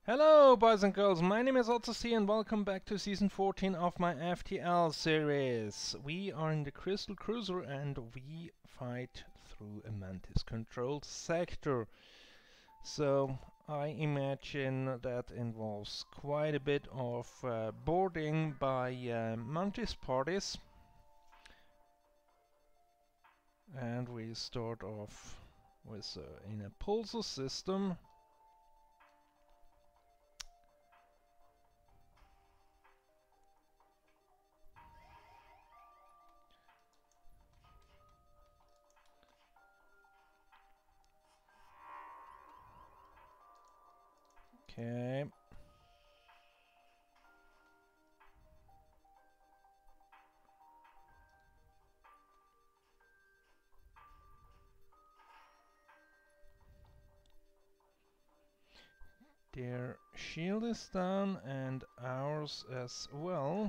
Hello boys and girls, my name is Zoltan and welcome back to season 14 of my FTL series. We are in the Crystal Cruiser and we fight through a Mantis controlled sector. So I imagine that involves quite a bit of boarding by Mantis parties. And we start off with in a pulsar system. Okay. Their shield is down and ours as well.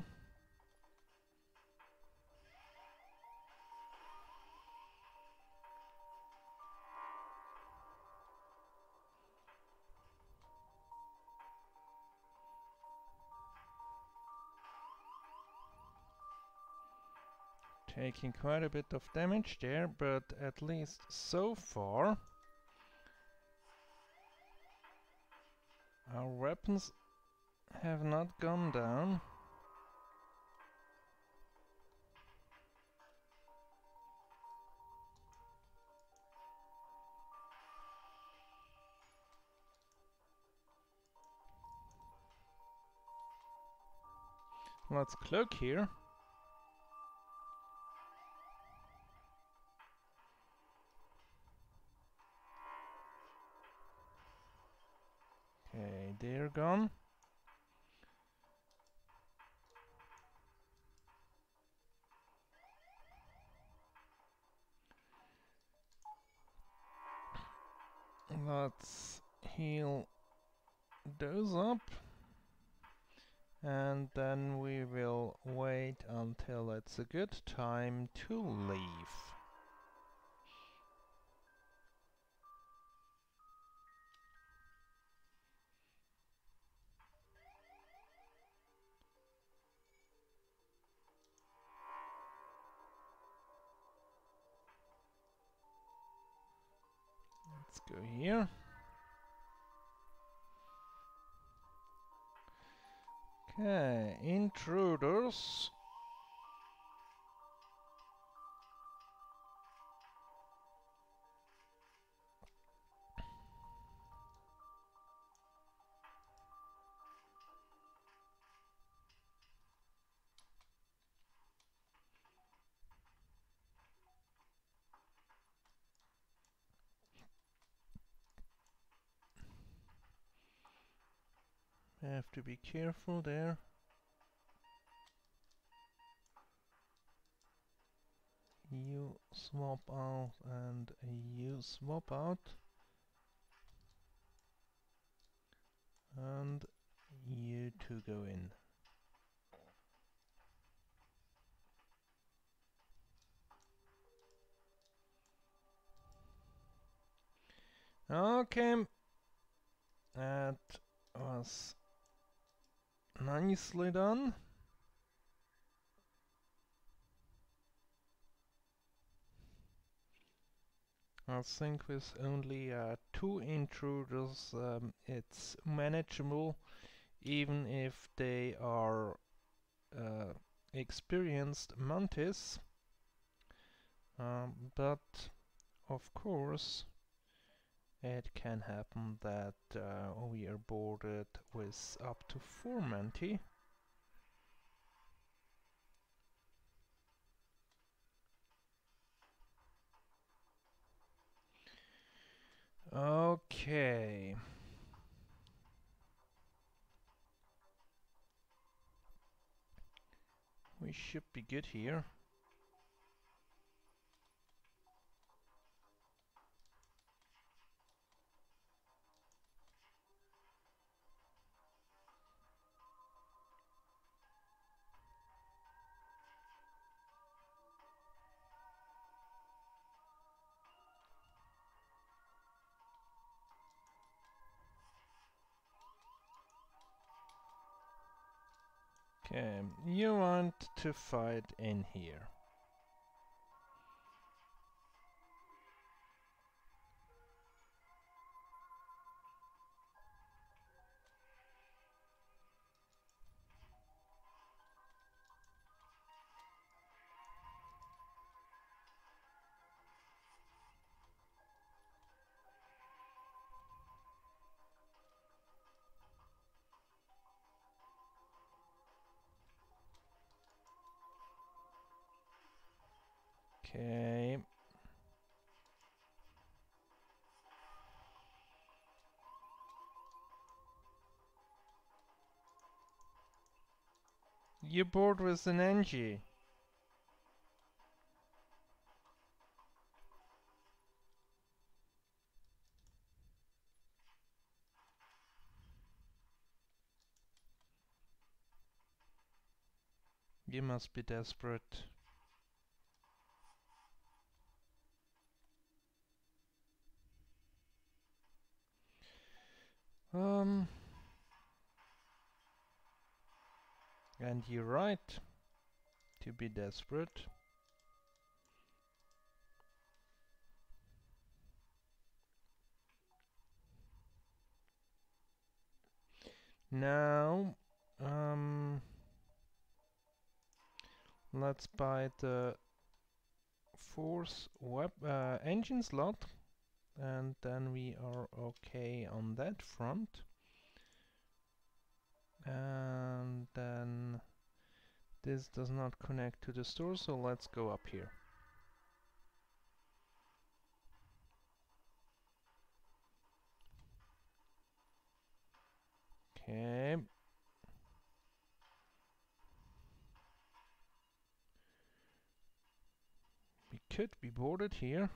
Taking quite a bit of damage there, but at least so far our weapons have not gone down. Let's cloak here. Okay, they're gone. Let's heal those up. And then we will wait until it's a good time to leave. Let's go here. Okay, intruders. Have to be careful there. You swap out and you swap out. And you two go in. Okay. That was nicely done. I think with only 2 intruders it's manageable, even if they are experienced Mantis. But of course it can happen that we are boarded with up to 4 Manti. Okay. We should be good here. Okay, you want to fight in here. Okay. You board with an Engi. You must be desperate. And you're right to be desperate. Now, let's buy the fourth engine slot, and then we are okay on that front. And then this does not connect to the store, so let's go up here. Okay. We could be boarded here.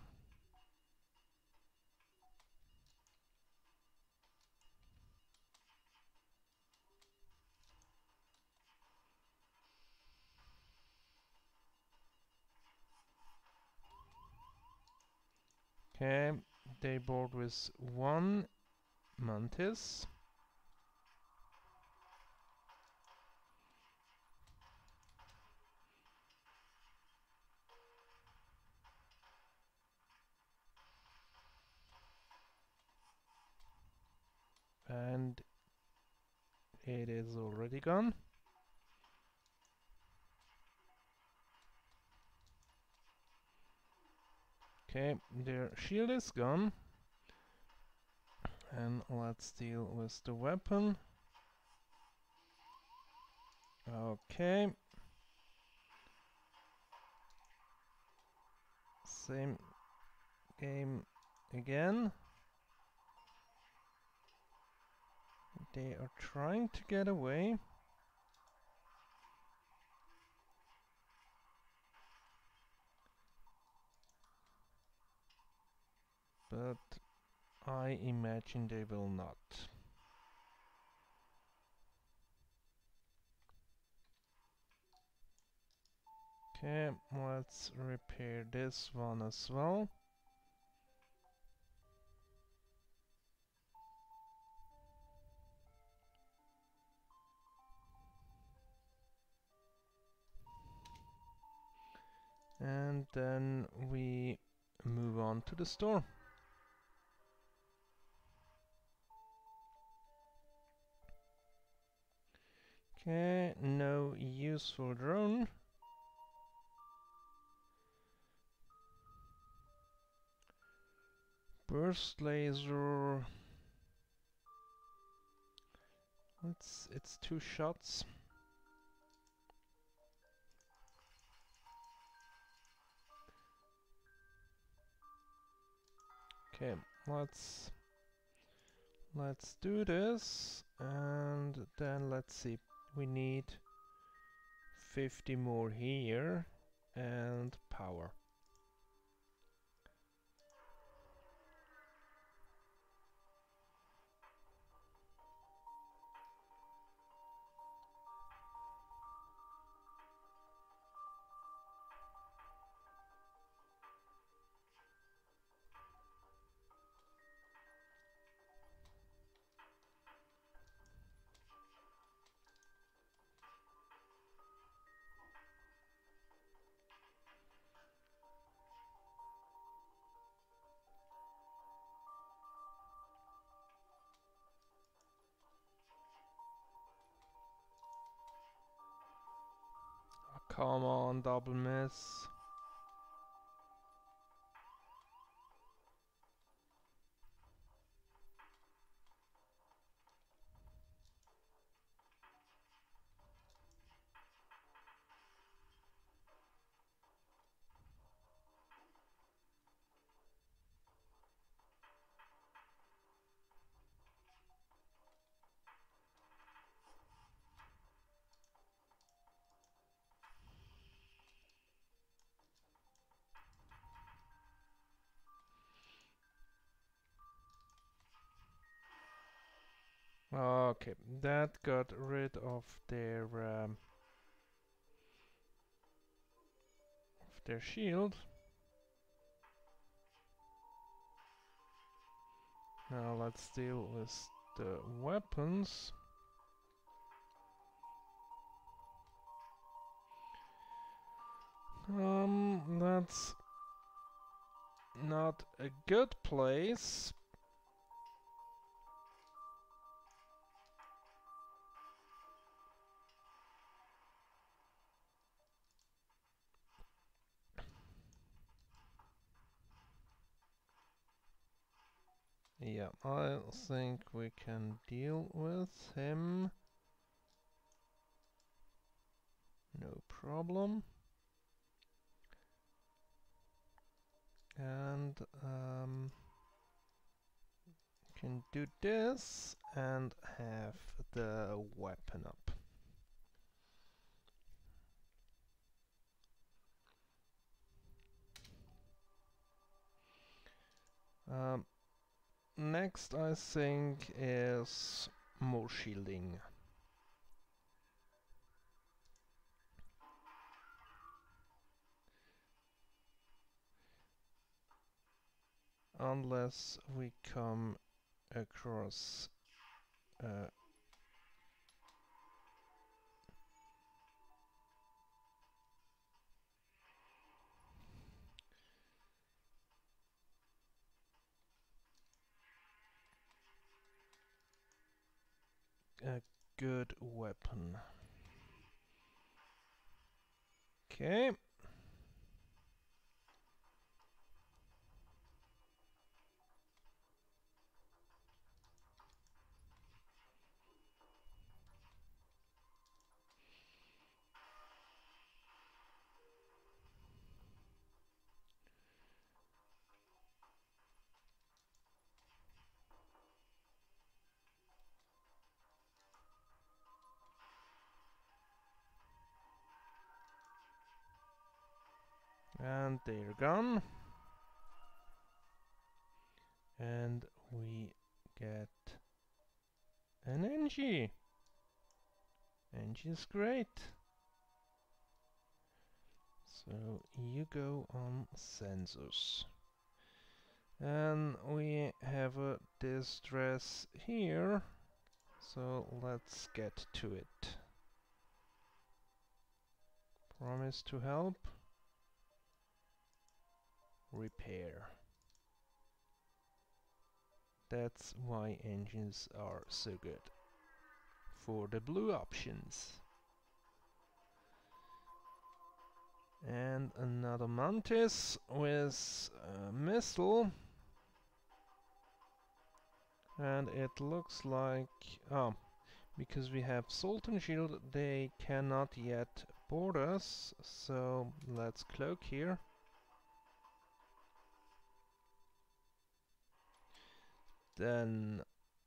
Okay, they board with one Mantis. And it is already gone. Okay, their shield is gone. And let's deal with the weapon. Okay. Same game again. They are trying to get away. But I imagine they will not. Okay, let's repair this one as well. And then we move on to the store. Okay, no useful drone. Burst laser. It's two shots. Okay, let's do this, and then let's see. We need 50 more here and power. Come on, double miss. Okay, that got rid of their shield. Now let's deal with the weapons. That's not a good place. Yeah, I think we can deal with him. No problem. And can do this and have the weapon up. Next I think is more shielding. Unless we come across a good weapon. Okay. And they're gone. And we get an Engi. Engi's great. So you go on sensors. And we have a distress here. So let's get to it. Promise to help. Repair. That's why engines are so good. For the blue options. And another Mantis with a missile. And it looks like... oh, because we have Zoltan shield, they cannot yet board us. So let's cloak here. Then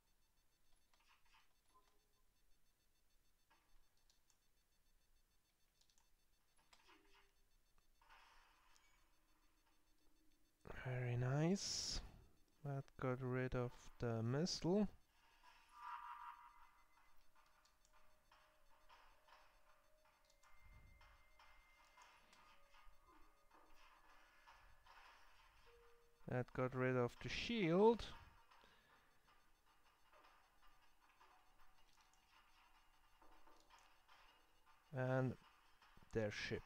very nice. That got rid of the missile. That got rid of the shield. And their ship.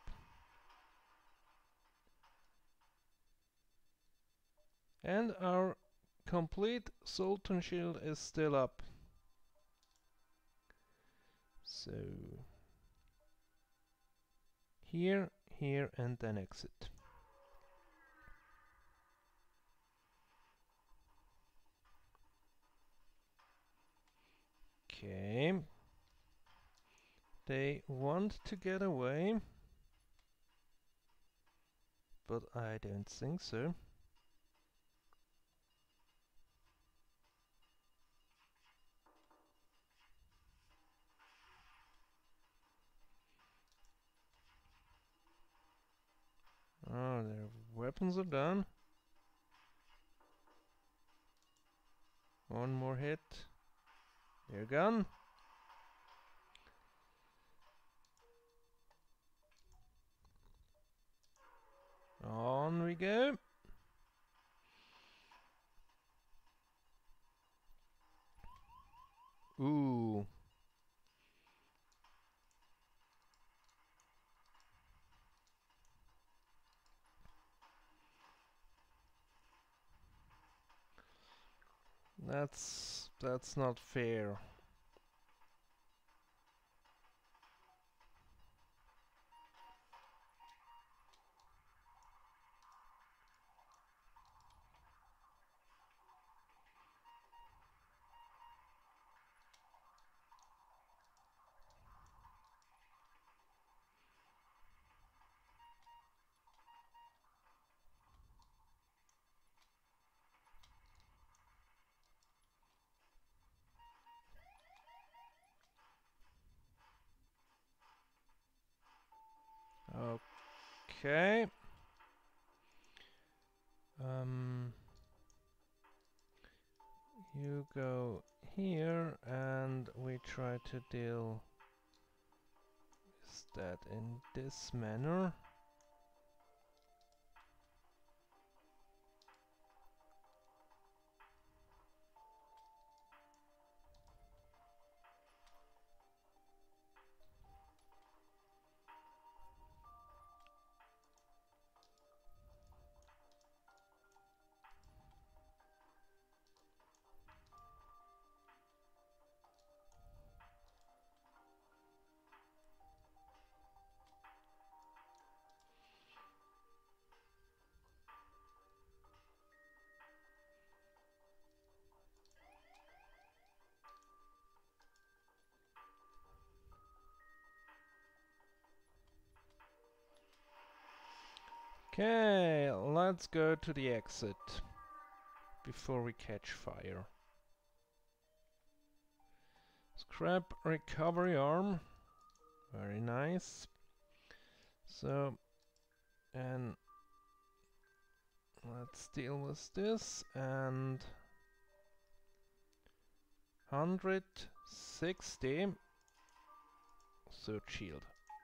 And our complete Zoltan shield is still up. So Here, here, and then exit. Okay. They want to get away, but I don't think so. Oh, their weapons are done. One more hit. They're gone. On we go. Ooh. That's not fair. Okay. You go here, and we try to deal with that in this manner. Okay, let's go to the exit before we catch fire. Scrap recovery arm, very nice. So, and let's deal with this, and 160 third shield.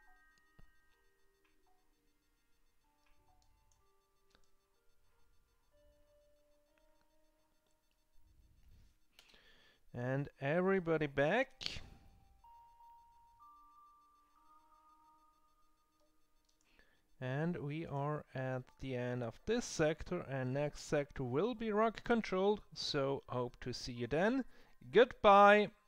And everybody back. And we are at the end of this sector, and next sector will be rock controlled, so hope to see you then. Goodbye!